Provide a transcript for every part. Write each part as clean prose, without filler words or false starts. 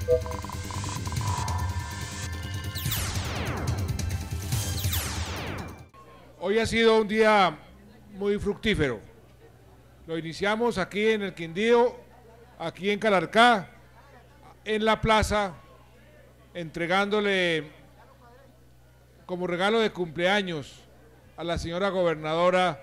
Hoy ha sido un día muy fructífero. Lo iniciamos aquí en el Quindío, aquí en Calarcá, en la plaza, entregándole como regalo de cumpleaños a la señora gobernadora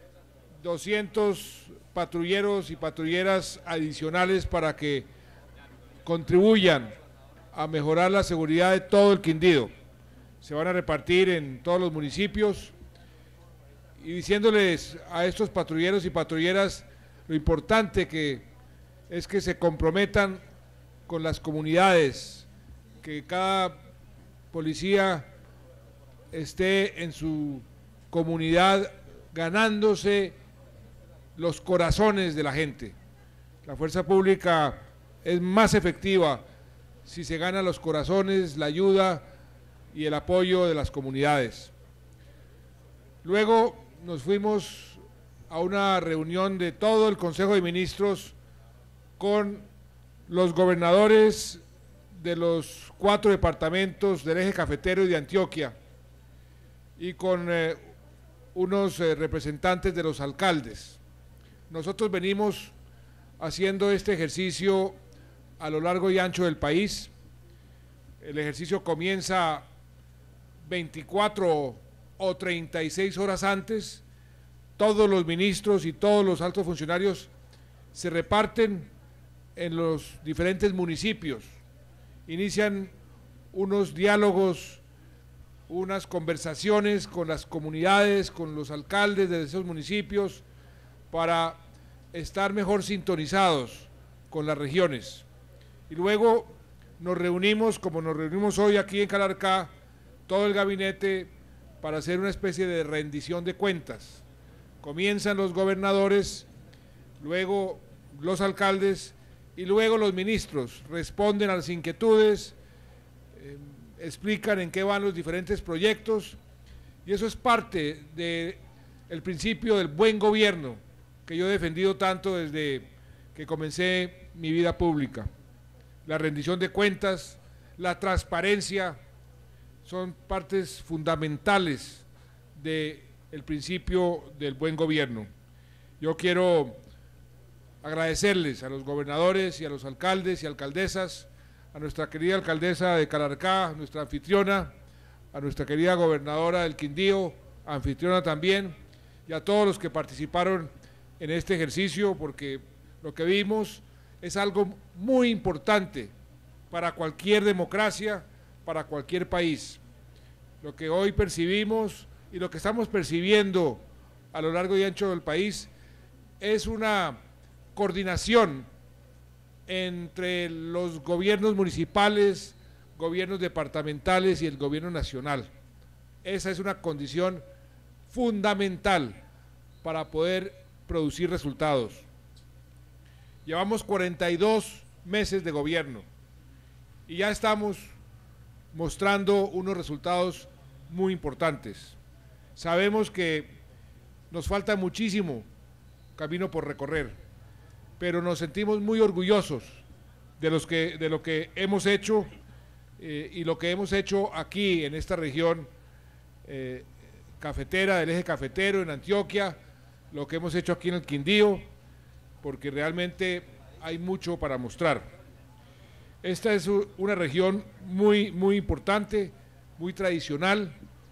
200 patrulleros y patrulleras adicionales para que contribuyan a mejorar la seguridad de todo el Quindío. Se van a repartir en todos los municipios y diciéndoles a estos patrulleros y patrulleras lo importante que es que se comprometan con las comunidades, que cada policía esté en su comunidad ganándose los corazones de la gente. La fuerza pública es más efectiva si se gana los corazones, la ayuda y el apoyo de las comunidades. Luego nos fuimos a una reunión de todo el Consejo de Ministros con los gobernadores de los 4 departamentos del eje cafetero y de Antioquia y con unos representantes de los alcaldes. Nosotros venimos haciendo este ejercicio a lo largo y ancho del país. El ejercicio comienza 24 o 36 horas antes. Todos los ministros y todos los altos funcionarios se reparten en los diferentes municipios, inician unos diálogos, unas conversaciones con las comunidades, con los alcaldes de esos municipios, para estar mejor sintonizados con las regiones. Y luego nos reunimos, como nos reunimos hoy aquí en Calarcá, todo el gabinete para hacer una especie de rendición de cuentas. Comienzan los gobernadores, luego los alcaldes y luego los ministros responden a las inquietudes, explican en qué van los diferentes proyectos, y eso es parte del principio del buen gobierno que yo he defendido tanto desde que comencé mi vida pública. La rendición de cuentas, la transparencia, son partes fundamentales del principio del buen gobierno. Yo quiero agradecerles a los gobernadores y a los alcaldes y alcaldesas, a nuestra querida alcaldesa de Calarcá, nuestra anfitriona, a nuestra querida gobernadora del Quindío, anfitriona también, y a todos los que participaron en este ejercicio, porque lo que vimos es algo muy importante para cualquier democracia, para cualquier país. Lo que hoy percibimos y lo que estamos percibiendo a lo largo y ancho del país es una coordinación entre los gobiernos municipales, gobiernos departamentales y el gobierno nacional. Esa es una condición fundamental para poder producir resultados. Llevamos 42 meses de gobierno y ya estamos mostrando unos resultados muy importantes. Sabemos que nos falta muchísimo camino por recorrer, pero nos sentimos muy orgullosos de lo que hemos hecho y lo que hemos hecho aquí en esta región cafetera, del eje cafetero, en Antioquia, lo que hemos hecho aquí en el Quindío, porque realmente hay mucho para mostrar. Esta es una región muy importante, muy tradicional,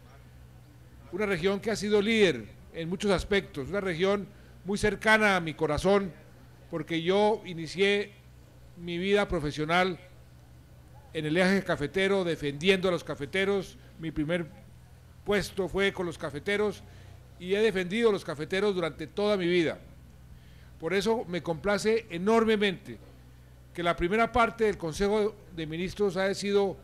una región que ha sido líder en muchos aspectos, una región muy cercana a mi corazón, porque yo inicié mi vida profesional en el eje cafetero, defendiendo a los cafeteros. Mi primer puesto fue con los cafeteros y he defendido a los cafeteros durante toda mi vida. Por eso me complace enormemente que la primera parte del Consejo de Ministros haya sido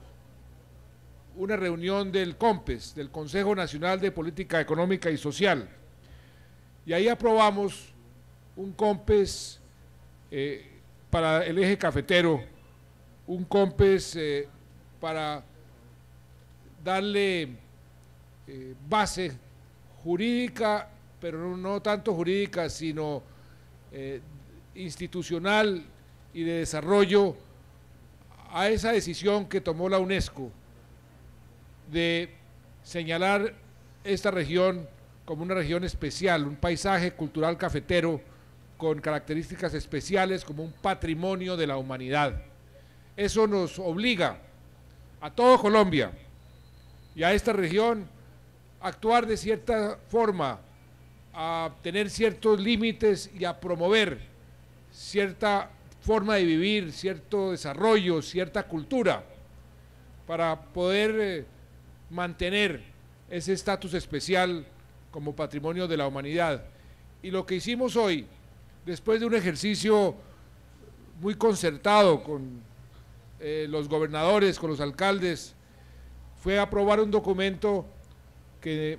una reunión del COMPES, del Consejo Nacional de Política Económica y Social, y ahí aprobamos un COMPES para el eje cafetero, un COMPES para darle base jurídica, pero no tanto jurídica, sino institucional y de desarrollo a esa decisión que tomó la UNESCO de señalar esta región como una región especial, un paisaje cultural cafetero con características especiales como un patrimonio de la humanidad. Eso nos obliga a todo Colombia y a esta región a actuar de cierta forma, a tener ciertos límites y a promover cierta forma de vivir, cierto desarrollo, cierta cultura, para poder mantener ese estatus especial como patrimonio de la humanidad. Y lo que hicimos hoy, después de un ejercicio muy concertado con los gobernadores, con los alcaldes, fue aprobar un documento que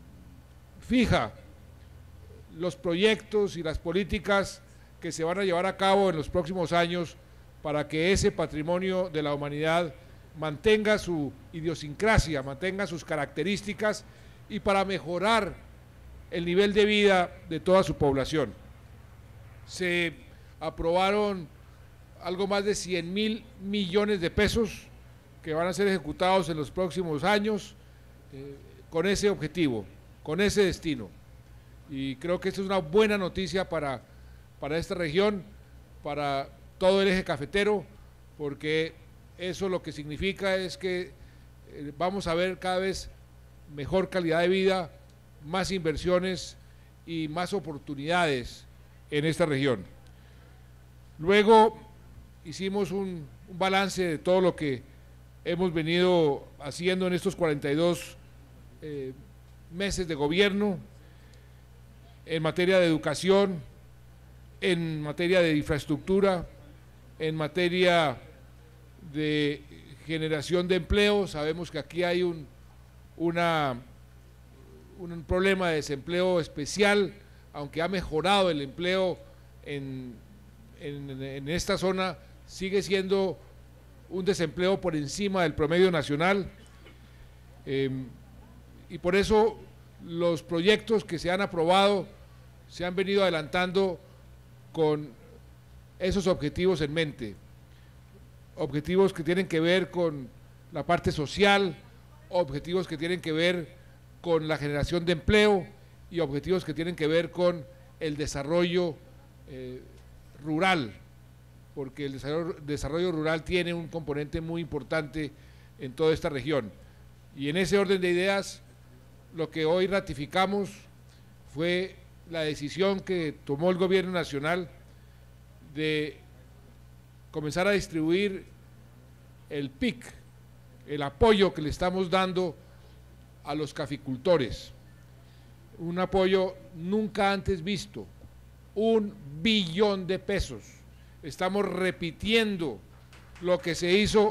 fija los proyectos y las políticas que se van a llevar a cabo en los próximos años para que ese patrimonio de la humanidad mantenga su idiosincrasia, mantenga sus características y para mejorar el nivel de vida de toda su población. Se aprobaron algo más de 100.000 millones de pesos que van a ser ejecutados en los próximos años con ese objetivo, con ese destino. Y creo que esto es una buena noticia para esta región, para todo el eje cafetero, porque eso lo que significa es que vamos a ver cada vez mejor calidad de vida, más inversiones y más oportunidades en esta región. Luego hicimos un balance de todo lo que hemos venido haciendo en estos 42 meses de gobierno en materia de educación, en materia de infraestructura, en materia de generación de empleo. Sabemos que aquí hay un problema de desempleo especial, aunque ha mejorado el empleo en esta zona, sigue siendo un desempleo por encima del promedio nacional, y por eso los proyectos que se han aprobado se han venido adelantando con esos objetivos en mente, objetivos que tienen que ver con la parte social, objetivos que tienen que ver con la generación de empleo y objetivos que tienen que ver con el desarrollo rural, porque el desarrollo rural tiene un componente muy importante en toda esta región. Y en ese orden de ideas, lo que hoy ratificamos fue la decisión que tomó el gobierno nacional de comenzar a distribuir el PIC, el apoyo que le estamos dando a los caficultores, un apoyo nunca antes visto, 1 billón de pesos. Estamos repitiendo lo que se hizo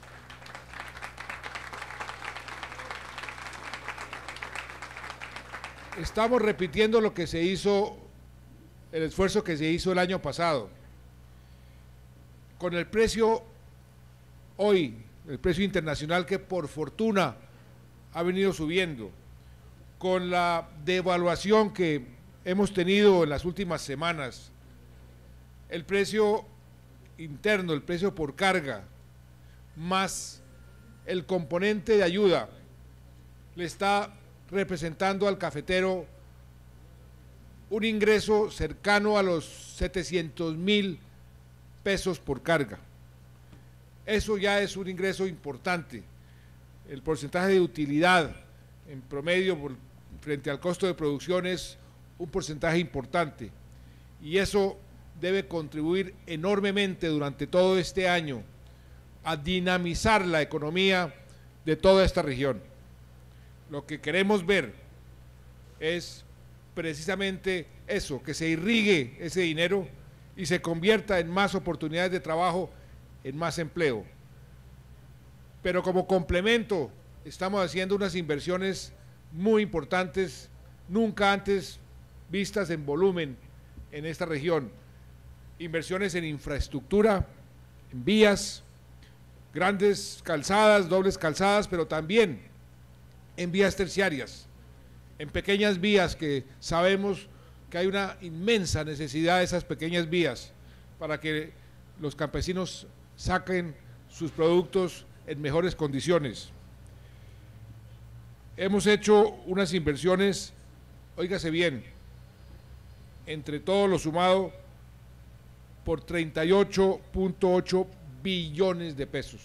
el esfuerzo que se hizo el año pasado. Con el precio hoy, el precio internacional que por fortuna ha venido subiendo, con la devaluación que hemos tenido en las últimas semanas, el precio interno, el precio por carga, más el componente de ayuda, le está representando al cafetero un ingreso cercano a los 700.000 pesos por carga. Eso ya es un ingreso importante. El porcentaje de utilidad en promedio frente al costo de producción es un porcentaje importante, y eso debe contribuir enormemente durante todo este año a dinamizar la economía de toda esta región. Lo que queremos ver es precisamente eso, que se irrigue ese dinero y se convierta en más oportunidades de trabajo, en más empleo. Pero como complemento estamos haciendo unas inversiones muy importantes, nunca antes vistas en volumen en esta región. Inversiones en infraestructura, en vías, grandes calzadas, dobles calzadas, pero también en vías terciarias, en pequeñas vías que sabemos que hay una inmensa necesidad de esas pequeñas vías para que los campesinos saquen sus productos en mejores condiciones. Hemos hecho unas inversiones, óigase bien, entre todo lo sumado, por 38.8 billones de pesos,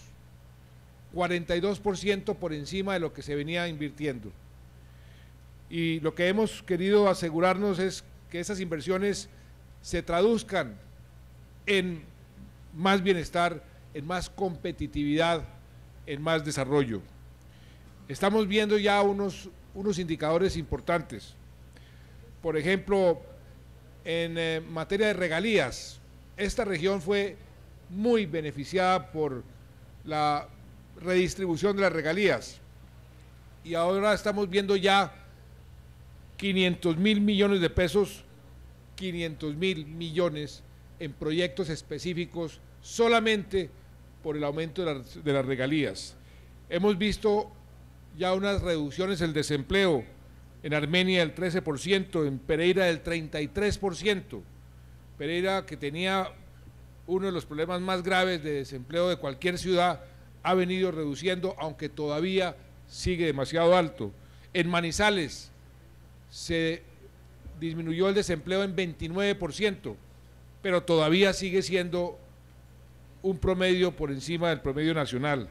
42% por encima de lo que se venía invirtiendo. Y lo que hemos querido asegurarnos es que esas inversiones se traduzcan en más bienestar, en más competitividad, en más desarrollo. Estamos viendo ya unos indicadores importantes. Por ejemplo, en materia de regalías, esta región fue muy beneficiada por la redistribución de las regalías y ahora estamos viendo ya 500.000 millones de pesos, 500.000 millones en proyectos específicos solamente por el aumento de las regalías. Hemos visto ya unas reducciones del desempleo en Armenia del 13%, en Pereira del 33%. Pereira, que tenía uno de los problemas más graves de desempleo de cualquier ciudad, ha venido reduciendo, aunque todavía sigue demasiado alto. En Manizales se disminuyó el desempleo en 29%, pero todavía sigue siendo un promedio por encima del promedio nacional,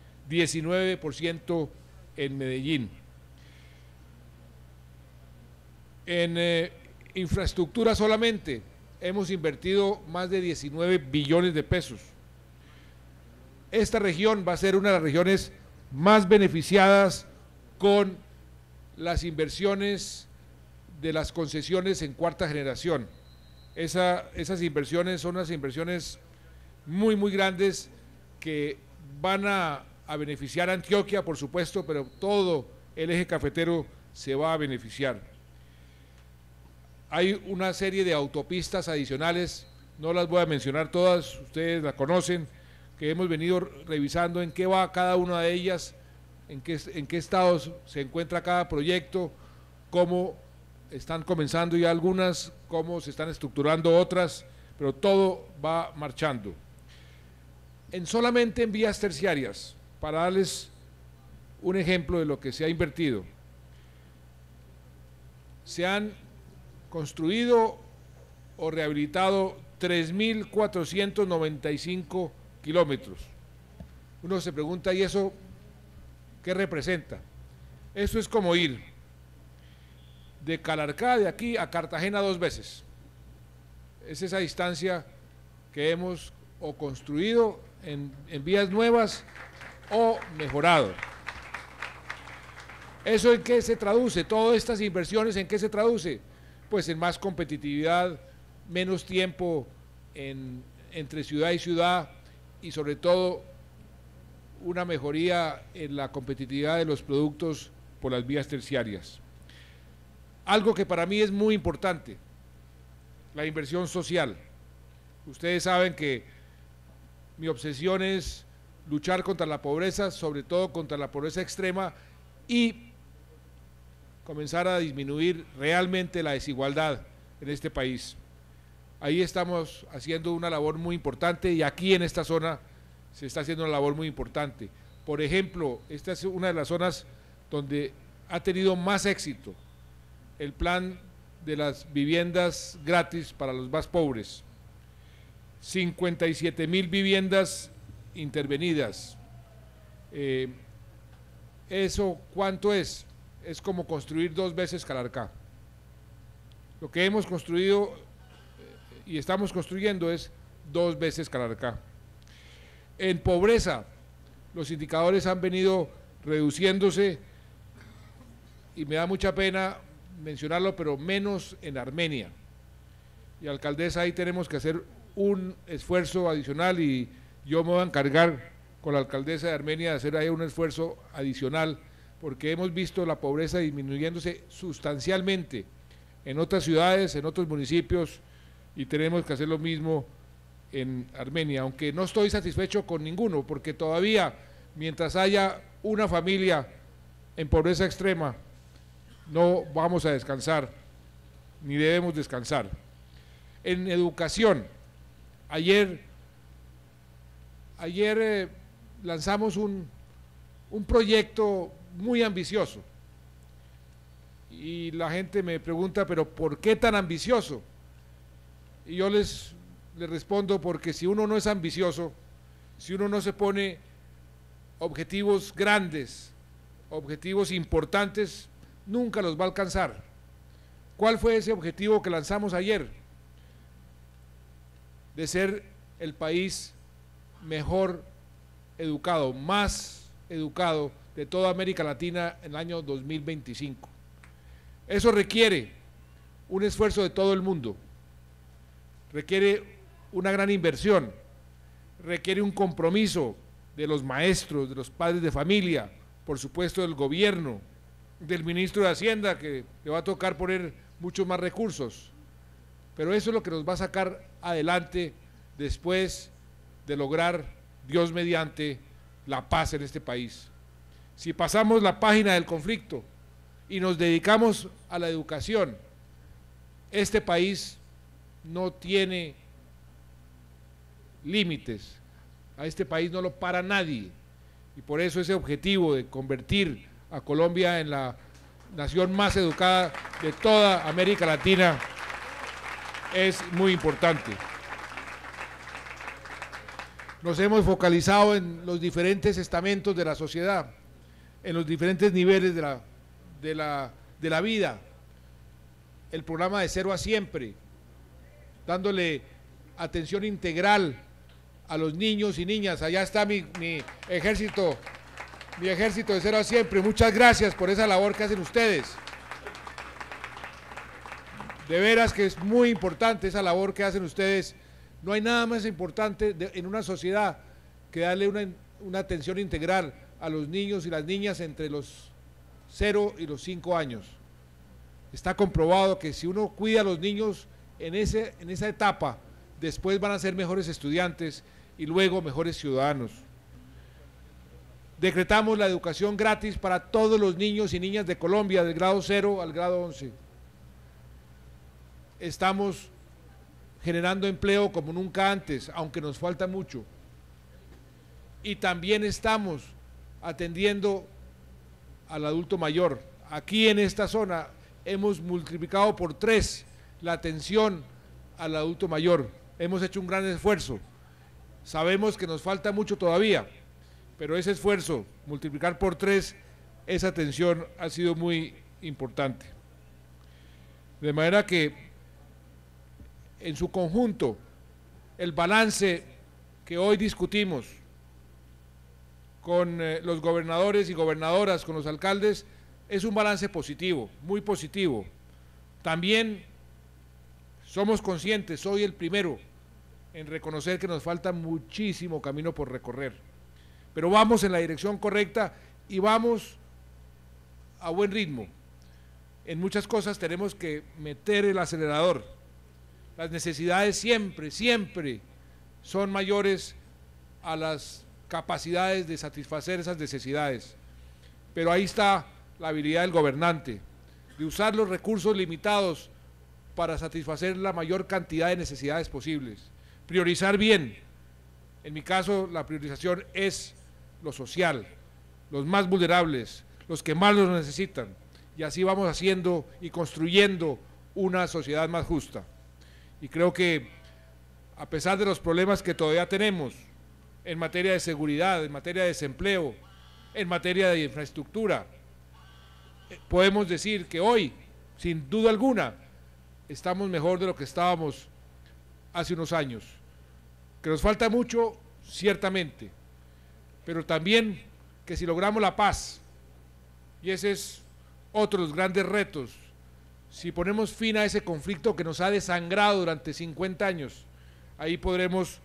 19% en Medellín. En infraestructura solamente hemos invertido más de 19 billones de pesos. Esta región va a ser una de las regiones más beneficiadas con las inversiones de las concesiones en cuarta generación. Esas inversiones son unas inversiones muy, muy grandes que van a beneficiar a Antioquia, por supuesto, pero todo el eje cafetero se va a beneficiar. Hay una serie de autopistas adicionales, no las voy a mencionar todas, ustedes las conocen, que hemos venido revisando en qué va cada una de ellas, en qué estados se encuentra cada proyecto, cómo están comenzando ya algunas, cómo se están estructurando otras, pero todo va marchando. Solamente en vías terciarias, para darles un ejemplo de lo que se ha invertido, se han construido o rehabilitado 3.495 kilómetros. Uno se pregunta, ¿y eso qué representa? Eso es como ir de Calarcá, de aquí a Cartagena 2 veces. Es esa distancia que hemos o construido en vías nuevas o mejorado. ¿Eso en qué se traduce? Todas estas inversiones, ¿en qué se traduce? Pues en más competitividad, menos tiempo entre ciudad y ciudad y sobre todo una mejoría en la competitividad de los productos por las vías terciarias. Algo que para mí es muy importante, la inversión social. Ustedes saben que mi obsesión es luchar contra la pobreza, sobre todo contra la pobreza extrema y comenzar a disminuir realmente la desigualdad en este país. Ahí estamos haciendo una labor muy importante y aquí en esta zona se está haciendo una labor muy importante. Por ejemplo, esta es una de las zonas donde ha tenido más éxito el plan de las viviendas gratis para los más pobres. 57.000 viviendas intervenidas. ¿Eso cuánto es? Es como construir 2 veces Calarcá. Lo que hemos construido y estamos construyendo es 2 veces Calarcá. En pobreza, los indicadores han venido reduciéndose y me da mucha pena mencionarlo, pero menos en Armenia. Y alcaldesa, ahí tenemos que hacer un esfuerzo adicional y yo me voy a encargar con la alcaldesa de Armenia de hacer ahí un esfuerzo adicional porque hemos visto la pobreza disminuyéndose sustancialmente en otras ciudades, en otros municipios y tenemos que hacer lo mismo en Armenia, aunque no estoy satisfecho con ninguno porque todavía mientras haya una familia en pobreza extrema no vamos a descansar ni debemos descansar. En educación, ayer lanzamos un proyecto muy ambicioso. Y la gente me pregunta, ¿pero por qué tan ambicioso? Y yo les respondo, porque si uno no es ambicioso, si uno no se pone objetivos grandes, objetivos importantes, nunca los va a alcanzar. ¿Cuál fue ese objetivo que lanzamos ayer? De ser el país mejor educado, más educado de toda América Latina en el año 2025. Eso requiere un esfuerzo de todo el mundo, requiere una gran inversión, requiere un compromiso de los maestros, de los padres de familia, por supuesto del gobierno, del ministro de Hacienda, que le va a tocar poner muchos más recursos, pero eso es lo que nos va a sacar adelante después de lograr, Dios mediante, la paz en este país. Si pasamos la página del conflicto y nos dedicamos a la educación, este país no tiene límites, a este país no lo para nadie, y por eso ese objetivo de convertir a Colombia en la nación más educada de toda América Latina es muy importante. Nos hemos focalizado en los diferentes estamentos de la sociedad, en los diferentes niveles de la vida. El programa de Cero a Siempre, dándole atención integral a los niños y niñas. Allá está mi ejército de Cero a Siempre. Muchas gracias por esa labor que hacen ustedes. De veras que es muy importante esa labor que hacen ustedes. No hay nada más importante en una sociedad que darle una atención integral a los niños y las niñas entre los 0 y los 5 años. Está comprobado que si uno cuida a los niños en esa etapa, después van a ser mejores estudiantes y luego mejores ciudadanos. Decretamos la educación gratis para todos los niños y niñas de Colombia, del grado 0 al grado 11. Estamos generando empleo como nunca antes, aunque nos falta mucho. Y también estamos atendiendo al adulto mayor. Aquí en esta zona hemos multiplicado por 3 la atención al adulto mayor. Hemos hecho un gran esfuerzo. Sabemos que nos falta mucho todavía, pero ese esfuerzo, multiplicar por 3 esa atención, ha sido muy importante. De manera que en su conjunto, el balance que hoy discutimos con los gobernadores y gobernadoras, con los alcaldes, es un balance positivo, muy positivo. También somos conscientes, soy el primero en reconocer que nos falta muchísimo camino por recorrer, pero vamos en la dirección correcta y vamos a buen ritmo. En muchas cosas tenemos que meter el acelerador. Las necesidades siempre son mayores a las capacidades de satisfacer esas necesidades, pero ahí está la habilidad del gobernante, de usar los recursos limitados para satisfacer la mayor cantidad de necesidades posibles, priorizar bien. En mi caso, la priorización es lo social, los más vulnerables, los que más los necesitan, y así vamos haciendo y construyendo una sociedad más justa. Y creo que, a pesar de los problemas que todavía tenemos en materia de seguridad, en materia de desempleo, en materia de infraestructura, podemos decir que hoy, sin duda alguna, estamos mejor de lo que estábamos hace unos años. Que nos falta mucho, ciertamente, pero también que si logramos la paz, y ese es otro de los grandes retos, si ponemos fin a ese conflicto que nos ha desangrado durante 50 años, ahí podremos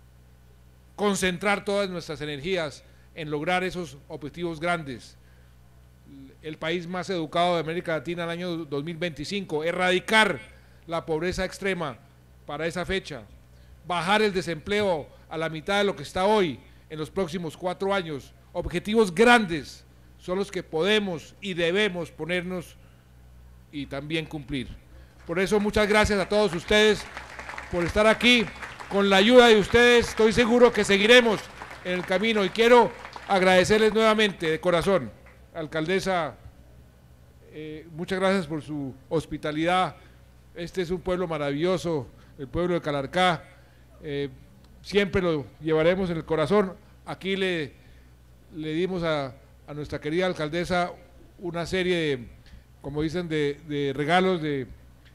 concentrar todas nuestras energías en lograr esos objetivos grandes. El país más educado de América Latina en el año 2025, erradicar la pobreza extrema para esa fecha, bajar el desempleo a la mitad de lo que está hoy en los próximos 4 años. Objetivos grandes son los que podemos y debemos ponernos y también cumplir. Por eso muchas gracias a todos ustedes por estar aquí. Con la ayuda de ustedes estoy seguro que seguiremos en el camino. Y quiero agradecerles nuevamente de corazón, alcaldesa, muchas gracias por su hospitalidad. Este es un pueblo maravilloso, el pueblo de Calarcá, siempre lo llevaremos en el corazón. Aquí le dimos a nuestra querida alcaldesa una serie de, como dicen, de regalos de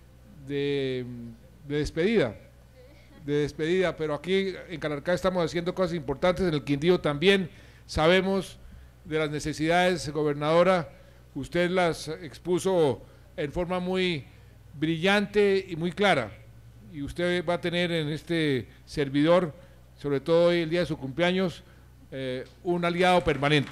despedida, pero aquí en Calarcá estamos haciendo cosas importantes, en el Quindío también. Sabemos de las necesidades, gobernadora, usted las expuso en forma muy brillante y muy clara, y usted va a tener en este servidor, sobre todo hoy el día de su cumpleaños, un aliado permanente.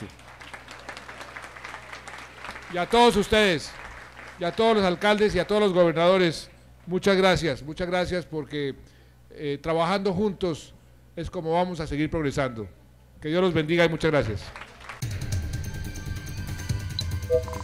Y a todos ustedes, y a todos los alcaldes y a todos los gobernadores, muchas gracias porque trabajando juntos es como vamos a seguir progresando. Que Dios los bendiga y muchas gracias.